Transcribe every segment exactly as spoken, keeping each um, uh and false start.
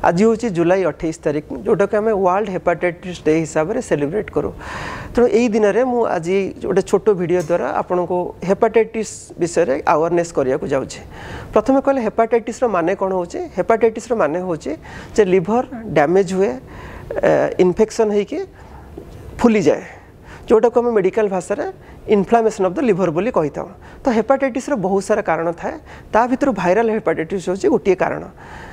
आज हूँ जुलाई अट्ठाईस तारीख जोटा कि आम वर्ल्ड हेपाटाइटिस डे हिसाब से सेलिब्रेट करूँ। तेणु यही दिन में मुझे आज गोटे छोट वीडियो द्वारा आपन को हेपाटाइटिस विषय में अवेयरनेस करने को जाऊँगी। प्रथम कहले हेपाटाइटिस माने कौन हो? हेपाटाइटिस माने हूँ जे लिभर डैमेज हुए, इन्फेक्शन होइके फुली जाए, जोटा को आम मेडिकल भाषा रे इन्फ्लामेशन ऑफ द लिवर बोली कही था। तो हेपाटाइटिस बहुत सारा कारण थाए, ता भीतर वायरल हेपाटाइटिस होची गोटे कारण।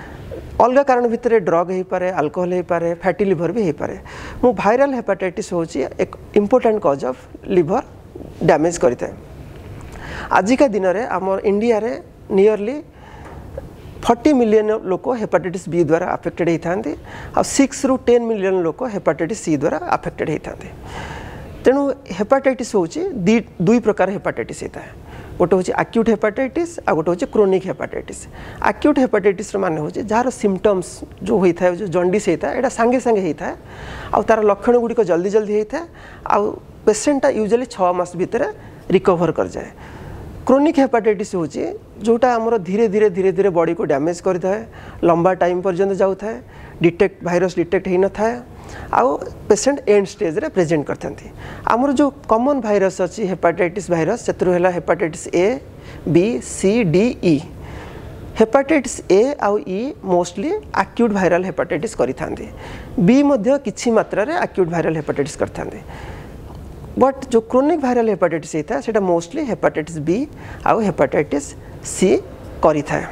अलग कारण भितर ड्रग हो पारे, अल्कोहल हो पारे, फैटी लिवर भी हो पारे। मु वायरल हेपाटाइटिस होची एक important cause of liver damage करता है। आजिका दिन में आम इंडिया रे नियरली चालीस मिलियन लोक हेपाटाइटिस बी द्वारा अफेक्टेड होता आ सिक्स रु टेन मिलियन लोक हेपाटाइटिस सी द्वारा अफेक्टेड होता। तेणु हेपाटाइटिस होची दुई प्रकार हेपाटाइटिस होता है। गोटे हूँ एक्यूट हेपाटाइटिस आ गोटे हूँ क्रोनिक हेपाटाइटिस। एक्यूट हेपाटाइटिस माने हूँ जार सिम्पटम्स जो होता है, जो जंडिस होता है, यहाँ सांगे सांगे होता है आ तार लक्षण गुड़िक जल्दी जल्दी होता है आ पेसेंटा यूजुअली छः मास भितर रिकवर कर जाए। क्रोनिक हेपाटाइटिस हूँ जोटा आमर धीरे धीरे धीरे धीरे बॉडी को डैमेज करता है, लंबा टाइम पर्यंत जाता है, डिटेक्ट वायरस डिटेक्ट हो न था आउ पेसेंट एंड स्टेज रे प्रेजेंट करते हैं। आमर जो कॉमन वायरस अच्छी हेपाटाइटिस वायरस से hepatitis A, B, C, D, E. Hepatitis A आउ E mostly acute viral hepatitis करिथांती, बी मध्य किछि मात्रा रे एक्यूट वायरल हेपाटाइटिस करथांती। बट जो क्रोनिक वायरल हेपाटाइटिस होता है सेटा मोस्टली हेपाटाइटिस बी आउ हेपाटाइटिस सी करि थाए।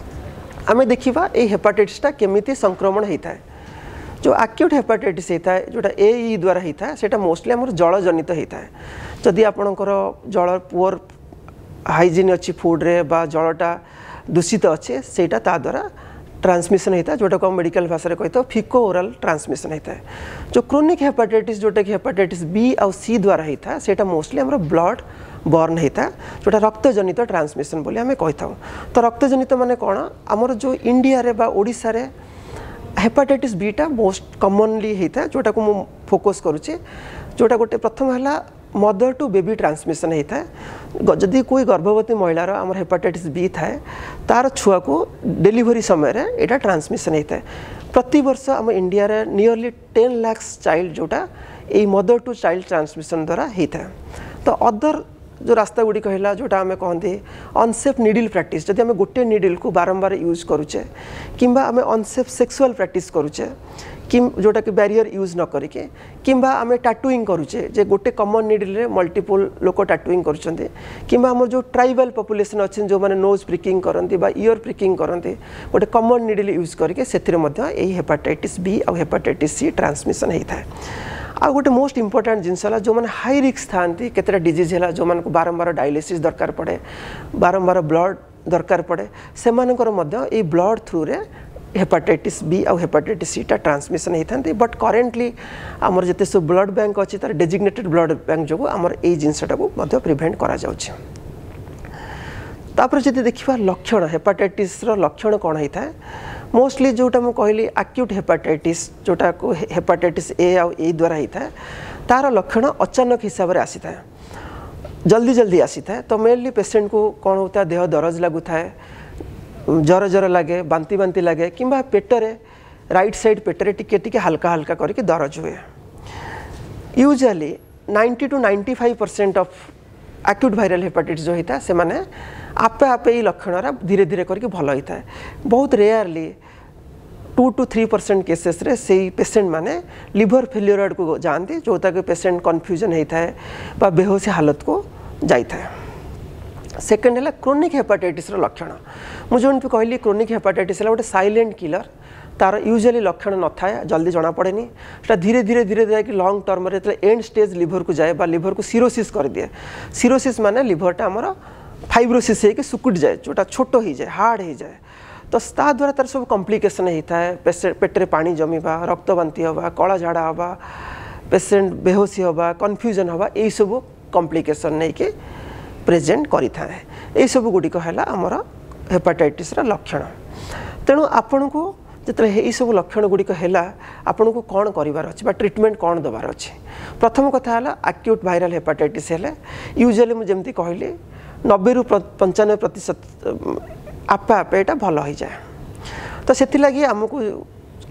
आमे देखिबा ए हेपाटाइटिसटा केमिति संक्रमण होता है। जो एक्यूट हेपाटाइटिस होता है जोटा ए ई द्वारा होता है सेटा मोस्टली आमर जल जनित होता है। जदि आपणकर जल पुअर हाइजीन अच्छी फूड रे बा जलटा दूषित अच्छे सेटा ता द्वारा ट्रांसमिशन होता है, जोटा को मेडिकल भाषा में कहते हैं फिको ओरल ट्रांसमिशन होता है। जो क्रोनिक हेपाटाइटिस जोटा कि हेपाटाइटिस बी आउ सी द्वारा होता है सेटा मोस्टली आमर ब्लड बर्न होता है, जोटा रक्त जनित ट्रांसमिशन बोली आम कही था। तो रक्त जनित माने कौन? आमर जो इंडिया रे बा ओडिशा रे हेपाटाइटिस बीटा मोस्ट कॉमनली होता है, जोटा को मु फोकस करुचे। जोटा गोटे प्रथम है मदर टू बेबी ट्रांसमिशन होता है। जदि कोई गर्भवती महिलार आमर हेपाटाइटिस बी थाए तार छुआ को डिलीवरी समय रे एटा ट्रांसमिशन होता है। प्रति वर्ष आम इंडिया रे नियरली टेन लाख्स चाइल्ड जोटा ये मदर टू चाइल्ड ट्रांसमिशन द्वारा होता है। तो अदर जो रास्ता गुड़िक है जोटा आम कहते अनसेफ निडल प्रैक्टिस, जदि आम गोटे निडल को बारंबार यूज करुचे किंबा आम अनसेफ सेक्सुअल प्रैक्टिस करुचे कि जोटा कि बैरियर यूज न करके किंबा आम टाटुइंग करुचे जे गोटे कॉमन निडल रे मल्टीपल लोक टाटुइंग करुचंती किंबा आम जो ट्राइबल पॉपुलेशन अच्छे जो माने नोज प्रिकिंग करती बा ईयर प्रिकिंग करती गोटे कॉमन निडल यूज करके से हेपाटाइटिस बी और हेपाटाइटिस सी ट्रांसमिशन होता है। आ गोटे मोस्ट इंपोर्टेंट जिनस जो मैंने हाई रिस्क था केतटा डिजीज है जो मानक बारंबार डायलिसिस दरकार पड़े, बारंबार ब्लड दरकार पड़े, से ये ब्लड थ्रू रे हेपाटाइटिस बी और हेपाटाइटिस सी टा ट्रांसमिशन होता है। बट करेंटली आमर जिते सब ब्लड बैंक अच्छी तार डेजिग्नेटेड ब्लड बैंक जो आमर ये जिनसटा को प्रिभेंट करा जाउछि। तापर जदि देखिबा लक्षण हेपाटाइटिस रो लक्षण कौन होता है? मोस्टली जोटा मुझे कहली एक्यूट हेपाटाइटिस जोटा को हेपाटाइटिस ए आउ ए द्वारा होता है तार लक्षण अचानक हिसाब से आसी था, जल्दी जल्दी आसी था। तो मेनली पेसेंट को कौन होता है? देह दरज लगुता है, जर जर लगे, बांती बांती लगे किंबा पेटरे राइट साइड पेटरे टिके टिके हल्का हल्का करके दरज हुए। Usually ninety to ninety five percent of acute viral hepatitis जो होता है से माने आपे आपे ये लक्षण धीरे धीरे करके भल होता है। बहुत rarely two to three percent cases रे से पेसेंट माने लिवर फेलियर आड़ को जाती जोटा कि पेसेंट कन्फ्यूजन होता है बा बेहोशी हालत को जाता है। सेकेंड है क्रोनिक हेपाटाइटिस रो लक्षण। मुझे कहली क्रोनिक हेपाटाइटिस है गोटे साइलेंट किलर, तार यूजुअली लक्षण न था, जल्दी जना पड़ेनी, धीरे धीरे धीरे धीरे लॉन्ग टर्म रे एंड स्टेज लिवर को जाए बा लिवर को सिरोसिस कर दिए। सिरोसिस माने लिवरटा आमर फाइब्रोसिस होकर सुकुट जाए, जोटा छोट हो जाए, हार्ड हो जाए। तो ता द्वारा तार सब कॉम्प्लिकेशन होता है, पेटे पानी जमीबा, रक्त बांती हवा, कला झाड़ा हवा, पेसेंट बेहोशी हवा, कन्फ्यूजन हवा, यही सब कॉम्प्लिकेशन नहीं के प्रेजेंट करि थाए। यही सब गुड़िक है आमर हेपाटाइटिस रा लक्षण। तेणु आपण को जिते यही सब लक्षण गुड़िक है आपन को कौन करार अच्छे ट्रिटमेंट कौन दबार अच्छे? प्रथम कथा है एक्यूट वायरल हेपाटाइटिस है यूजुअली मुझे कहली नब्बे रु पंचानबे प्रतिशत आपे आपे यहाँ भल हो जाए। तो से आमको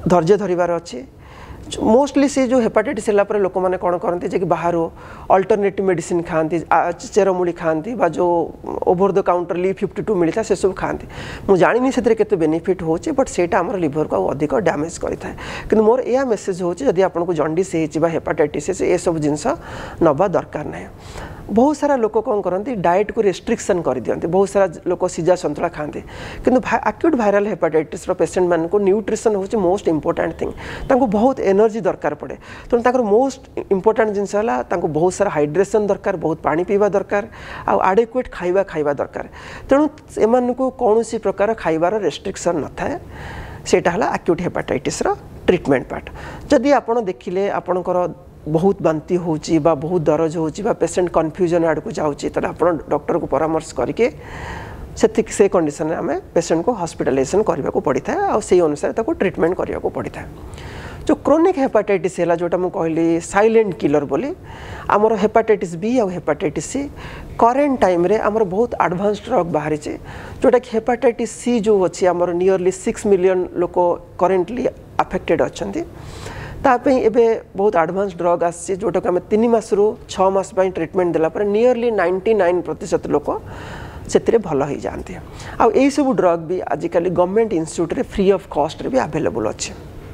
धैर्य धरिबार अच्छी मोस्टली से जो हेपाटाइटिस है लोक मैंने कौन करते जे कि बाहर अल्टरनेटिव मेडिसिन खाती चेरमूली खाती जो over the counter Liv fifty two मिलता है से सब खाती मुझे जानी से बेनिफिट हो बट सेटा आम लिवर को अधिक डैमेज करता है कि मोर यह मेसेज हो आपको जंडिस हेपाटाइटिस ये सब जिनस नवा दरकार ना बहुत सारा लोक कौन करती डाएट को रेस्ट्रिक्शन कर दियंती बहुत सारा लोक सीजा सतुला खाते किंतु एक्यूट वायरल हेपाटाइटिस पेशेंट मान को न्यूट्रिशन हूँ मोस्ट इंपोर्टेंट थिंग तांको बहुत एनर्जी दरकार पड़े तेणु तांकर मोस्ट इंपोर्टेंट जिनस है बहुत सारा हाइड्रेशन दरकार बहुत पानी पीवा दरकार आ आडेक्वेट खाइबा खाइबा दरकार तेणु एमान को कौन सी प्रकार खाइबार रेस्ट्रिक्शन न थाए सेटा हला एक्यूट हेपाटाइटिस रो ट्रीटमेंट पार्ट जदि आपण देखिले आपणकर बहुत बांती होची बा बहुत दरज होची बा पेशेंट कन्फ्यूजन आड़ को जाउची त आपण डॉक्टर को परामर्श करके से से कंडीशन में आम पेशेंट को हॉस्पिटलाइजेशन करने को पड़ी था और से अनुसार ताको ट्रीटमेंट करने को पड़ी था जो क्रोनिक हेपाटाइटिस है जोटा मुझे कहली साइलेंट किलर बोली आमर हेपाटाइटिस बी और हेपाटाइटिस सी करेन्ट टाइम रे आमर बहुत एडवांस ड्रग बाहरी जोटा कि हेपाटाइटिस सी जो अच्छी आमर नियरली सिक्स मिलियन लोक करेन्टली अफेक्टेड अच्छा तापई एबे बहुत एडवांस ड्रग आसी जोटा कि आम तीन मास रु छः मास ट्रीटमेंट देला नियरली नाइंटी नाइन प्रतिशत लोक से भल हो जाती आ यही सब ड्रग भी आजिकल गवर्नमेंट इंस्टीट्यूट रे फ्री ऑफ कॉस्ट रे भी अवेलेबल अच्छे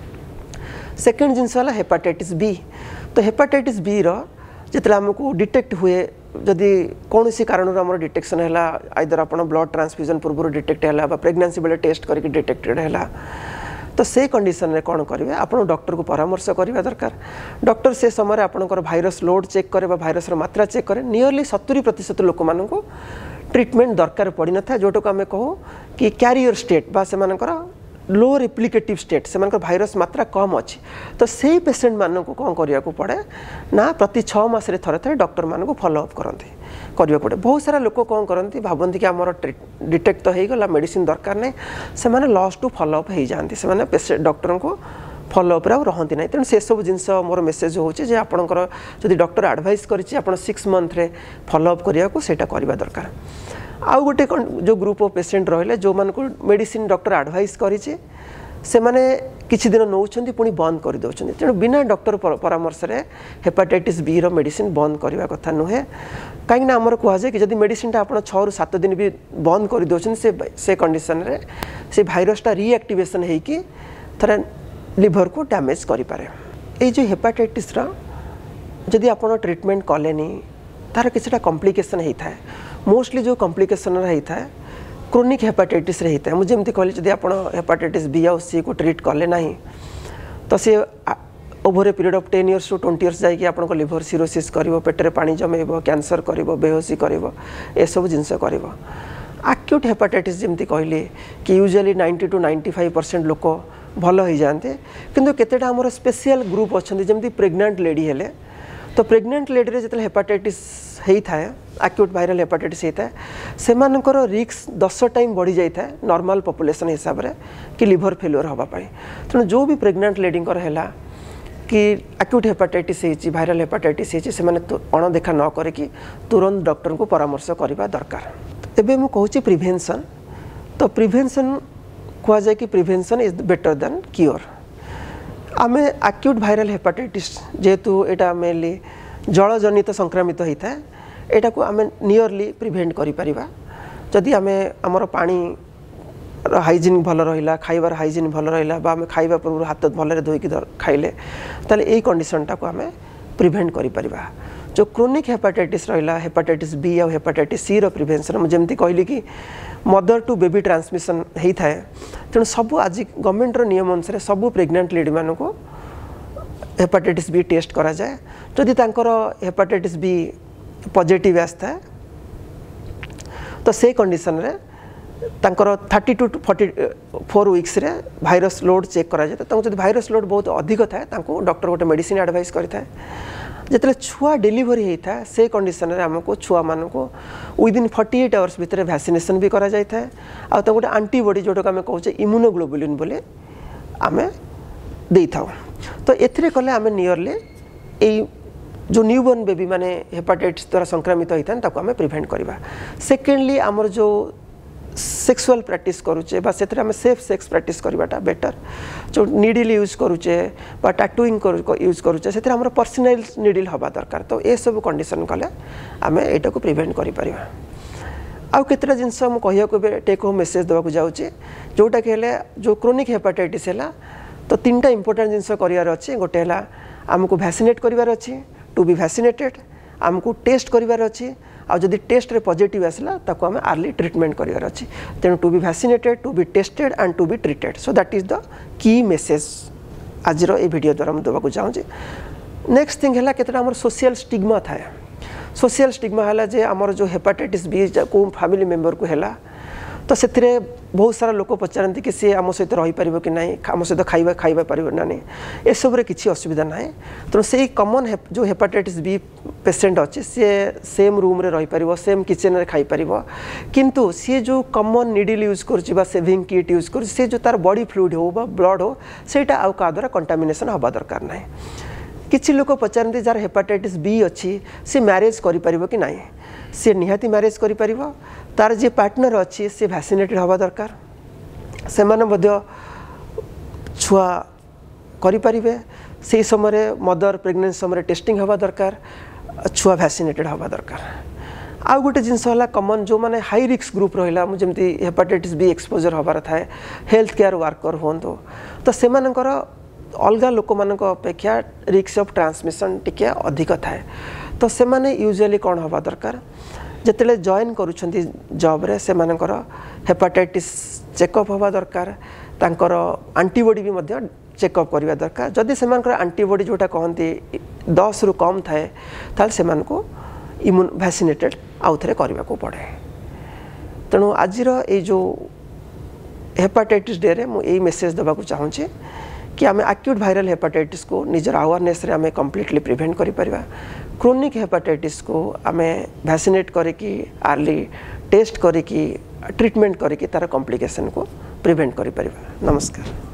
सेकेंड जिनस है हेपाटाइटिस बी तो हेपाटाइटिस बी रो जितने आमको डिटेक्ट हुए जदि कौन सी कारण आम डिटेक्शन है आइदर आप ब्लड ट्रांसफ्यूजन पूर्व डिटेक्ट है प्रेगनेंसी बेले टेस्ट करके डिटेक्टेड है तो से कंडीशन में कौन करेंगे आप डॉक्टर को परामर्श करवा दरकार डॉक्टर से समय आपंकर भाइरस लोड चेक करे भाइरस मात्रा चेक करे नियरली सत्तरी प्रतिशत लोक मान ट्रीटमेंट दरकार पड़ी न था जोटा को आम कहूँ कि क्यारियर स्टेट बा से लो रेप्लिकेटिव स्टेट से भाइरस मात्रा कम अच्छी तो से पेशेंट मान को कौन करने को पड़े ना प्रति छः मसरे थरे थरे डॉक्टर मान को फॉलोअप करते करने पड़े बहुत सारा लोक कौन करती भावती कि आमर डिटेक्ट तो होगा मेडिसिन दरकार नहीं से लॉस टू फॉलोअप हो जाती से पेशेंट डॉक्टर को फॉलोअप रहती ना तेणु से सब जिनस मोर मेसेज होचे आपंकर जदि डॉक्टर एडवाइस कर सिक्स मंथ रे फॉलोअप करने को सेटा करवा दरकार आउ गोटे जो ग्रुप ऑफ पेशेंट रहिले जो मान को मेडिसिन डॉक्टर एडवाइस करिचे से माने किछि दिन नौछंती पुणी बंद कर दउछंती तेणु बिना डॉक्टर परामर्श रे हेपाटाइटिस बी रो मेडिसिन बंद करवा कथा नुहे कहीं ना आमर कह जाए कि जदि मेडिसिन आप छः रु सात दिन भी बंद कर दउछंती से से कंडीशन रे से भाइरसटा रिएक्टिवेशन होइकी थरे लिवर को डैमेज करि पारे ए जो हेपाटाइटिस रो जदि आप ट्रीटमेंट कलेनी तार किछटा कॉम्प्लिकेशन होता है मोस्टली जो कॉम्प्लिकेशन होता है क्रोनिक हेपाटाइटिस होता है मुझे एमती कहली जब आप हेपाटाइटिस बी आउ सी को ट्रीट कले ना तो सी over a period of ten years to twenty years जाकि आप लिवर सिरोसिस कर पेटर पानी जमेब कैंसर कर बेहोशी कर सब जिनस कर एक्यूट हेपाटाइटिस जमी कहली कि usually ninety to ninety five percent लोक भल हो जाते किंतु केतेटा आमर स्पेशल ग्रुप अच्छा जमी प्रेग्नेंट लेडी हेले तो प्रेग्नेंट लेडी रे जितने हेपाटाइटिस होता है एक्यूट वायरल हेपाटाइटिस होता है से रिस्क दस टाइम बढ़ी जाता है नॉर्मल पॉपुलेशन हिसाब से कि लिवर फेल्योर होगापाई तेणु जो भी प्रेग्नेंट लेडी है कि एक्यूट हेपाटाइटिस होती वायरल हेपाटाइटिस होती से अणदेखा न करके तुरंत डॉक्टर को परामर्श करवा दरकार एबे मु कहूँ प्रिवेंशन तो प्रिवेंशन कह जाए कि prevention is better than cure आमे एक्यूट वायरल हेपाटाइटिस जेहेतु एटा मेनली जलजनित संक्रामित होता है एटा को आमे नियरली प्रिवेंट करि परिबा जदि आमे हमर पानी हाइजीन भल रहिला खाइबार हाइजीन भल रहिला बा आमे खाइबा पूर्व हाथ भलरे धोइकी खाइले ताले एई कंडीशनटा को आमे प्रिवेंट करि परिबा जो क्रोनिक हेपाटाइटिस रहिला हेपाटाइटिस बी और हेपाटाइटिस सी रो प्रिवेंशन मुझे एमती कहली कि मदर टू बेबी ट्रांसमिशन होता है तेणु सब आज गवर्नमेंट रो नियम अनुसार सब प्रेग्नेंट लेडी मान को हेपाटाइटिस बी टेस्ट करा जाए जदि तांकर हेपाटाइटिस बी पॉजिटिव आसता है तो से कंडीशन रे तांकर thirty to forty four weeks रे भाइरस लोड चेक करा जाए तो जब भाइरस लोड बहुत अधिक थाए डॉक्टर गोटे मेडिसिन एडवाइस करें जिते छुआ डेलीवरी होता है से कंडीशन रे आमको छुआ मान को विदिन फोर्टी एट आवर्स भितर वैक्सीनेशन भी करा जाए आ गोटे आंटीबॉडी जोटा आम कहचे इम्यूनोग्लोबुलिन बोले आम दे था तो एथिरे कले आम नियरली ए जो न्यूबॉर्न बेबी माने हेपाटाइटिस द्वारा संक्रमित होता है आम प्रिवेंट करवा सेकेंडली आमर जो सेक्सुअल प्रैक्टिस करूचे बा से आम सेफ सेक्स प्रैक्टिस करवाटा बेटर जो निडिल यूज करूचे बा टैटूइंग यूज करूचे से आम पर्सनल निडिल हवा दरकार तो ये सब कंडीशन कले आम यहाँ को प्रिवेंट करें आउ केतटा जिनस मुझे कह टेक होम मेसेज देवाक जाऊँगी जोटा कि जो क्रोनिक हेपाटाइटिस है तो तीन टा इंपोर्टेंट जिनस करार अच्छे गोटे है आमको वैक्सीनेट करार अच्छी टू बी वैक्सीनेटेड आमको टेस्ट करार अच्छी आ जदि टेस्ट रे पॉजिटिव आसला ताको आम आर्ली ट्रीटमेंट करार अच्छी तेणु to be vaccinated to be tested and to be treated so that is the key message आज ये वीडियो द्वारा मुझे देवाक चाहूँगी नेक्स्ट थिंग है केतटा आमर सोशल स्टिग्मा थाए सोशल स्टिग्मा है जे आमर जो हेपाटाइटिस बी को फैमिली मेंबर को है तो से बहुत सारा लोक पचारती कि सी आम सहित रही पार कि ना आम सहित खाଇବା खाଇବା पार ना नहीं ये सब किसी असुविधा ना तेणु से कमन जो हेपाटाइटिस बी पेसेंट अच्छे सी सेम रूम रे रही पार सेम किचन रे खाई पार किंतु सी जो कमन निडिल यूज कर सेविंग किट यूज कर सी जो तार बॉडी फ्लूइड हो ब्लड हो सेटा आउ का द्वारा कंटामिनेशन हवा दरकार ना किसी लोक पचारती जार हेपाटाइटिस बी अच्छी सी मैरेज करिपारिबो कि नहीं सी निहाती मैरेज करिपारिबो तार जे पार्टनर अच्छी सी वैक्सीनेटेड हवा दरकार से माने मध्य छुआ करिपारिबे से समय मदर प्रेग्नेंसी समय टेस्टिंग हवा दरकार छुआ वैक्सीनेटेड हवा दरकार आउ गोटे जिनस है कमन जो माने हाई रिस्क ग्रुप रहा जमी हेपाटाइटिस बी एक्सपोजर हबार थाए हेल्थ केयर वर्कर हूँ तो से अलग लोक मान अपेक्षा रिस्क ऑफ ट्रांसमिशन टिके अधिक थाए तो से माने यूजुअली कौन हवा दरकार जिते जॉइन करुछंती जॉब रे से मानकर हेपाटाइटिस चेकअप हवा दरकार तांकर एंटीबॉडी भी मध्य चेकअप करवा दरकार जदि से एंटीबॉडी जोटा कहती दस रु कम थाए ताल से मानको इम्यून वैक्सीनेटेड आउ थे करने को पड़े तेणु आज ये जो हेपाटाइटिस डे रे मु यही मेसेज देवाक चाहूँगी कि आम एक्यूट वायरल हेपाटाइटिस को निजर अवेयरनेस रे आम कंप्लीटली प्रिवेंट करि परिबा क्रोनिक हेपाटाइटिस को आम वैक्सीनेट करिकी आर्ली टेस्ट करिकी ट्रीटमेंट करिकी तार कॉम्प्लिकेशन को प्रिवेंट करि परिबा। नमस्कार।